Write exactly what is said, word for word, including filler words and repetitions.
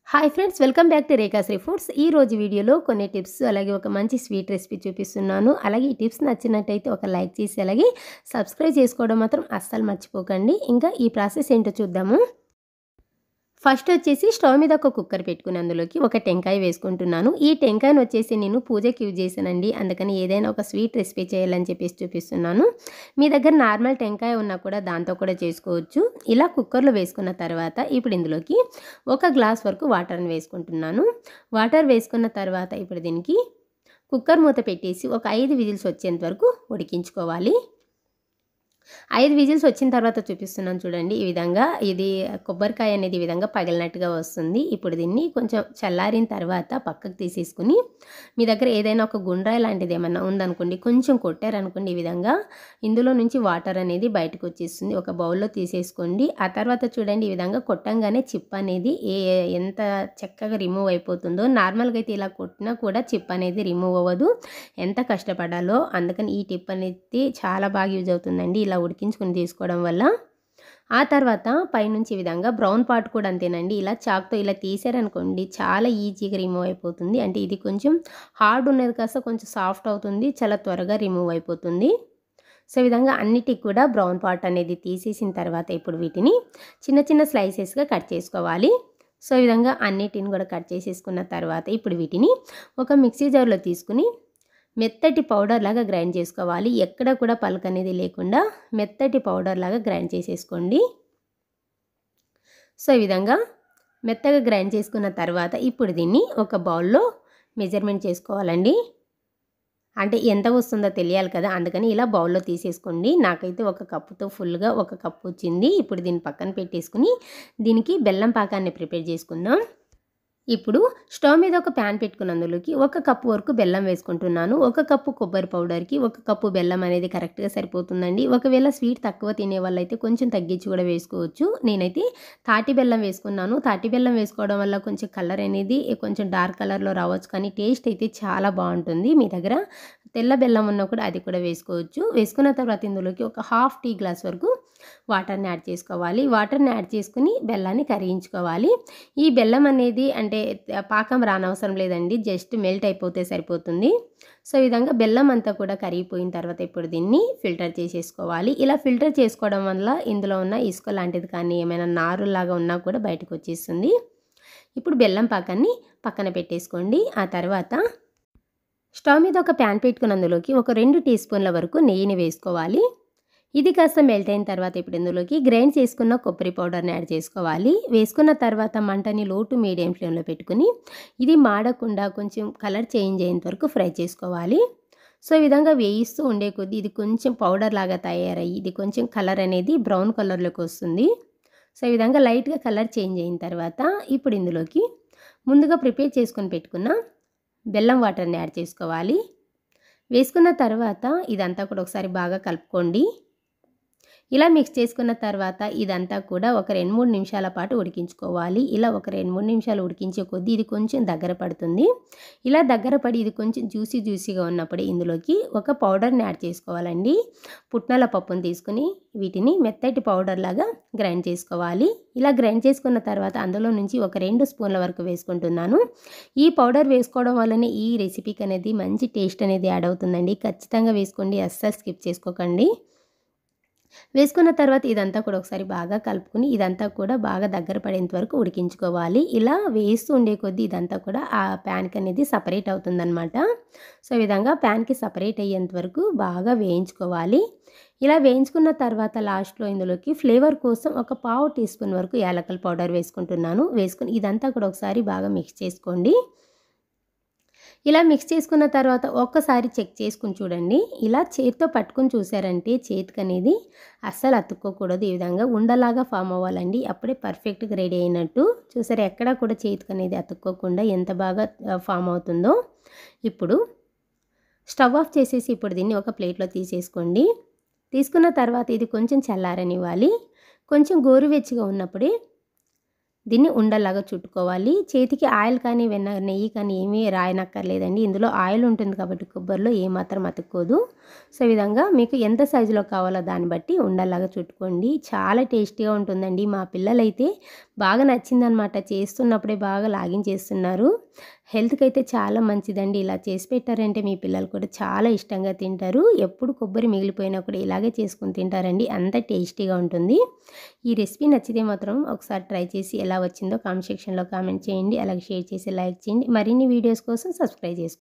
Hi friends, welcome back to Rekhashri foods. ఈ రోజు వీడియోలో కొన్ని టిప్స్ అలాగే ఒక మంచి స్వీట్ రెసిపీ చూపిస్తున్నాను. అలాగే ఈ టిప్స్ నచ్చినట్టయితే ఒక లైక్ చేసి అలాగే సబ్స్క్రైబ్ చేసుకోవడం మాత్రం అస్సలు మర్చిపోకండి. ఇంకా ఈ ప్రాసెస్ ఏంటో చూద్దాము. ఫస్ట్ వచ్చేసి స్టవ్ మీద ఒక కుక్కర్ పెట్టుకుని అందులోకి ఒక టెంకాయ వేసుకుంటున్నాను. ఈ టెంకాయను వచ్చేసి నేను పూజకి యూజ్ చేశానండి. అందుకని ఏదైనా ఒక స్వీట్ రెసిపీ చేయాలని చెప్పేసి చూపిస్తున్నాను. మీ దగ్గర నార్మల్ టెంకాయ ఉన్నా కూడా దాంతో కూడా చేసుకోవచ్చు. ఇలా కుక్కర్లో వేసుకున్న తర్వాత ఇప్పుడు ఇందులోకి ఒక గ్లాస్ వరకు వాటర్ని వేసుకుంటున్నాను. వాటర్ వేసుకున్న తర్వాత ఇప్పుడు దీనికి కుక్కర్ మూత పెట్టేసి ఒక ఐదు విజిల్స్ వచ్చేంత వరకు ఉడికించుకోవాలి. ఐదు విజిల్స్ వచ్చిన తర్వాత చూపిస్తున్నాను చూడండి. ఈ విధంగా ఇది కొబ్బరికాయ అనేది ఈ విధంగా పగిలినట్టుగా వస్తుంది. ఇప్పుడు దీన్ని కొంచెం చల్లారిన తర్వాత పక్కకు తీసేసుకుని మీ దగ్గర ఏదైనా ఒక గుండ్రాయి లాంటిది ఏమన్నా ఉందనుకోండి, కొంచెం కొట్టారనుకోండి, ఈ విధంగా ఇందులో నుంచి వాటర్ అనేది బయటకు వచ్చేస్తుంది. ఒక బౌల్లో తీసేసుకోండి. ఆ తర్వాత చూడండి, ఈ విధంగా కొట్టంగానే చిప్ అనేది ఏ ఎంత చక్కగా రిమూవ్ అయిపోతుందో. నార్మల్గా అయితే ఇలా కొట్టినా కూడా చిప్ అనేది రిమూవ్ అవ్వదు. ఎంత కష్టపడాలో. అందుకని ఈ టిప్ అనేది చాలా బాగా యూజ్ అవుతుందండి ఇలా ఉడికించుకుని తీసుకోవడం వల్ల. ఆ తర్వాత పైనుంచి ఈ విధంగా బ్రౌన్ పార్ట్ కూడా అంతేనండి. ఇలా చాక్తో ఇలా తీసారనుకోండి చాలా ఈజీగా రిమూవ్ అయిపోతుంది. అంటే ఇది కొంచెం హార్డ్ ఉన్నది కాస్త కొంచెం సాఫ్ట్ అవుతుంది, చాలా త్వరగా రిమూవ్ అయిపోతుంది. సో ఈ విధంగా అన్నిటికి కూడా బ్రౌన్ పార్ట్ అనేది తీసేసిన తర్వాత ఇప్పుడు వీటిని చిన్న చిన్న స్లైసెస్గా కట్ చేసుకోవాలి. సో ఈ విధంగా అన్నిటిని కూడా కట్ చేసేసుకున్న తర్వాత ఇప్పుడు వీటిని ఒక మిక్సీ జార్లో తీసుకుని మెత్తటి పౌడర్ లాగా గ్రైండ్ చేసుకోవాలి. ఎక్కడ కూడా పలుకు అనేది లేకుండా మెత్తటి పౌడర్ లాగా గ్రైండ్ చేసేసుకోండి. సో ఈ విధంగా మెత్తగా గ్రైండ్ చేసుకున్న తర్వాత ఇప్పుడు దీన్ని ఒక బౌల్లో మెజర్మెంట్ చేసుకోవాలండి. అంటే ఎంత వస్తుందో తెలియాలి కదా, అందుకని ఇలా బౌల్లో తీసేసుకోండి. నాకైతే ఒక కప్పుతో ఫుల్గా ఒక కప్పు వచ్చింది. ఇప్పుడు దీన్ని పక్కన పెట్టేసుకుని దీనికి బెల్లం పాకాన్ని ప్రిపేర్ చేసుకుందాం. ఇప్పుడు స్టవ్ మీద ఒక ప్యాన్ పెట్టుకున్న అందులోకి ఒక కప్పు వరకు బెల్లం వేసుకుంటున్నాను. ఒక కప్పు కొబ్బరి పౌడర్కి ఒక కప్పు బెల్లం అనేది కరెక్ట్గా సరిపోతుందండి. ఒకవేళ స్వీట్ తక్కువ తినే వాళ్ళైతే కొంచెం తగ్గించి కూడా వేసుకోవచ్చు. నేనైతే తాటి బెల్లం వేసుకున్నాను. తాటి బెల్లం వేసుకోవడం వల్ల కొంచెం కలర్ అనేది కొంచెం డార్క్ కలర్లో రావచ్చు, కానీ టేస్ట్ అయితే చాలా బాగుంటుంది. మీ దగ్గర తెల్ల బెల్లం ఉన్నా కూడా అది కూడా వేసుకోవచ్చు. వేసుకున్న తర్వాత ఇందులోకి ఒక హాఫ్ టీ గ్లాస్ వరకు వాటర్ని యాడ్ చేసుకోవాలి. వాటర్ని యాడ్ చేసుకుని బెల్లాన్ని కరిగించుకోవాలి. ఈ బెల్లం అనేది అంటే పాకం రానవసరం లేదండి, జస్ట్ మెల్ట్ అయిపోతే సరిపోతుంది. సో ఈ విధంగా బెల్లం అంతా కూడా కరిగిపోయిన తర్వాత ఇప్పుడు దీన్ని ఫిల్టర్ చేసేసుకోవాలి. ఇలా ఫిల్టర్ చేసుకోవడం వల్ల ఇందులో ఉన్న ఇసుక లాంటిది కానీ ఏమైనా నారులాగా ఉన్నా కూడా బయటకు వచ్చేస్తుంది. ఇప్పుడు బెల్లం పాకాన్ని పక్కన పెట్టేసుకోండి. ఆ తర్వాత స్టవ్ మీద ఒక ప్యాన్ పెట్టుకుని అందులోకి ఒక రెండు టీ స్పూన్ల వరకు నెయ్యిని వేసుకోవాలి. ఇది కాస్త మెల్ట్ అయిన తర్వాత ఇప్పుడు ఇందులోకి గ్రైండ్ చేసుకున్న కొబ్బరి పౌడర్ని యాడ్ చేసుకోవాలి. వేసుకున్న తర్వాత మంటని లో టు మీడియం ఫ్లేమ్లో పెట్టుకుని ఇది మాడకుండా కొంచెం కలర్ చేంజ్ అయ్యేంత వరకు ఫ్రై చేసుకోవాలి. సో ఈ విధంగా వేయిస్తూ ఉండే కొద్దీ ఇది కొంచెం పౌడర్ లాగా తయారయ్యి ఇది కొంచెం కలర్ అనేది బ్రౌన్ కలర్లోకి వస్తుంది. సో ఈ విధంగా లైట్గా కలర్ చేంజ్ అయిన తర్వాత ఇప్పుడు ఇందులోకి ముందుగా ప్రిపేర్ చేసుకొని పెట్టుకున్న బెల్లం వాటర్ని యాడ్ చేసుకోవాలి. వేసుకున్న తర్వాత ఇదంతా కూడా ఒకసారి బాగా కలుపుకోండి. ఇలా మిక్స్ చేసుకున్న తర్వాత ఇదంతా కూడా ఒక రెండు మూడు నిమిషాల పాటు ఉడికించుకోవాలి. ఇలా ఒక రెండు మూడు నిమిషాలు ఉడికించే కొద్దీ ఇది కొంచెం దగ్గర పడుతుంది. ఇలా దగ్గర పడి ఇది కొంచెం జ్యూసీ జ్యూసీగా ఉన్నప్పుడు ఇందులోకి ఒక పౌడర్ని యాడ్ చేసుకోవాలండి. పుట్నాల పప్పును తీసుకుని వీటిని మెత్తటి పౌడర్ లాగా గ్రైండ్ చేసుకోవాలి. ఇలా గ్రైండ్ చేసుకున్న తర్వాత అందులో నుంచి ఒక రెండు స్పూన్ల వరకు వేసుకుంటున్నాను. ఈ పౌడర్ వేసుకోవడం వల్లనే ఈ రెసిపీకి అనేది మంచి టేస్ట్ అనేది యాడ్ అవుతుందండి. ఖచ్చితంగా వేసుకోండి, అస్సలు స్కిప్ చేసుకోకండి. వేసుకున్న తర్వాత ఇదంతా కూడా ఒకసారి బాగా కలుపుకుని ఇదంతా కూడా బాగా దగ్గర పడేంత వరకు ఉడికించుకోవాలి. ఇలా వేస్తూ ఉండే కొద్దీ ఇదంతా కూడా ఆ ప్యాన్కి అనేది సపరేట్ అవుతుందన్నమాట. సో ఈ విధంగా ప్యాన్కి సపరేట్ అయ్యేంత వరకు బాగా వేయించుకోవాలి. ఇలా వేయించుకున్న తర్వాత లాస్ట్లో ఇందులోకి ఫ్లేవర్ కోసం ఒక పావు టీ స్పూన్ వరకు యాలకుల పౌడర్ వేసుకుంటున్నాను. వేసుకుని ఇదంతా కూడా ఒకసారి బాగా మిక్స్ చేసుకోండి. ఇలా మిక్స్ చేసుకున్న తర్వాత ఒక్కసారి చెక్ చేసుకుని చూడండి. ఇలా చేతితో పట్టుకుని చూసారంటే చేతికి అనేది అస్సలు అతుక్కోకూడదు. ఈ విధంగా ఉండలాగా ఫామ్ అవ్వాలండి. అప్పుడే పర్ఫెక్ట్గా రెడీ అయినట్టు. చూసారు, ఎక్కడా కూడా చేతికి అనేది అతుక్కోకుండా ఎంత బాగా ఫామ్ అవుతుందో. ఇప్పుడు స్టవ్ ఆఫ్ చేసేసి ఇప్పుడు దీన్ని ఒక ప్లేట్లో తీసేసుకోండి. తీసుకున్న తర్వాత ఇది కొంచెం చల్లారనివ్వాలి. కొంచెం గోరువెచ్చగా ఉన్నప్పుడే దీన్ని ఉండలాగా చుట్టుకోవాలి. చేతికి ఆయిల్ కానీ వెన్న నెయ్యి కానీ ఏమీ రాయనక్కర్లేదండి. ఇందులో ఆయిల్ ఉంటుంది కాబట్టి కొబ్బరిలో ఏమాత్రం అతుక్కోదు. సో ఈ విధంగా మీకు ఎంత సైజులో కావాలో దాన్ని బట్టి ఉండలాగా చుట్టుకోండి. చాలా టేస్టీగా ఉంటుందండి. మా పిల్లలైతే బాగా నచ్చిందనమాట. చేస్తున్నప్పుడే బాగా లాగించేస్తున్నారు. హెల్త్‌కి అయితే చాలా మంచిదండి. ఇలా చేసి పెట్టారంటే మీ పిల్లలు కూడా చాలా ఇష్టంగా తింటారు. ఎప్పుడు కొబ్బరి మిగిలిపోయినా కూడా ఇలాగే చేసుకొని తింటారండి. అంత టేస్టీగా ఉంటుంది. ఈ రెసిపీ నచ్చితే మాత్రం ఒకసారి ట్రై చేసి ఎలా వచ్చిందో కామెంట్ సెక్షన్‌లో కామెంట్ చేయండి. అలాగే షేర్ చేసి లైక్ చేయండి. మరిన్ని వీడియోస్ కోసం సబ్స్క్రైబ్ చేసుకోండి.